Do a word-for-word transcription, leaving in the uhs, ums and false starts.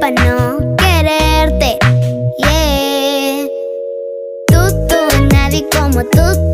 pa' no quererte. Yeah. Tú, tú, nadie como tú.